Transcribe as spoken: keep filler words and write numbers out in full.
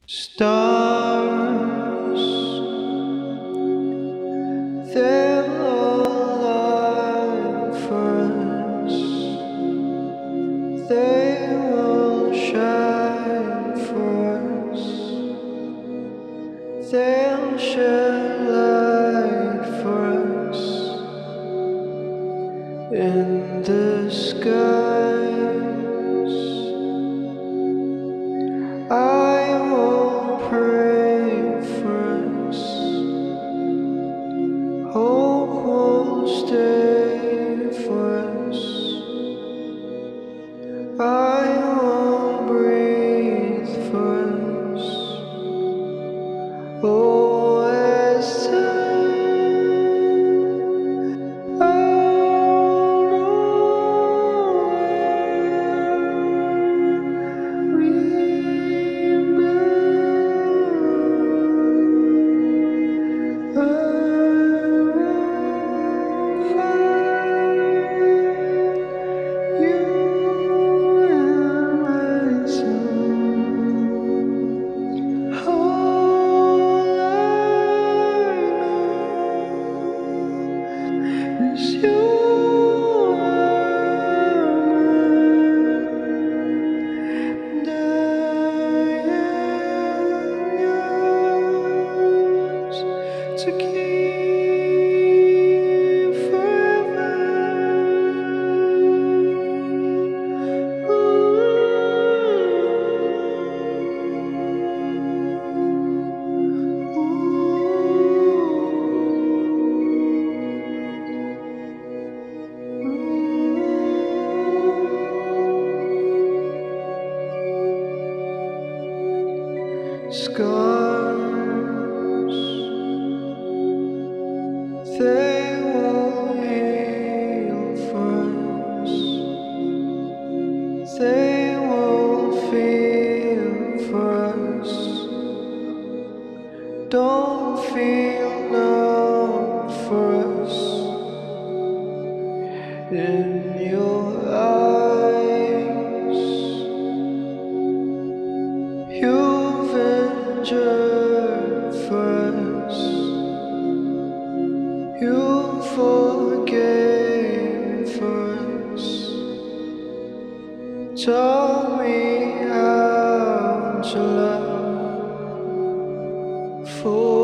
Stars, they'll align for us. They will shine for us. They'll shed light for us in the skies. I will pray for us. Hope will stay for us. I will breathe for us. Oh, as time I'll know to keep forever. Scars, they will heal for us. They will feel for us. Don't feel numb for us. In your eyes, you've endured for us. You forgave for us. Taught me how to love for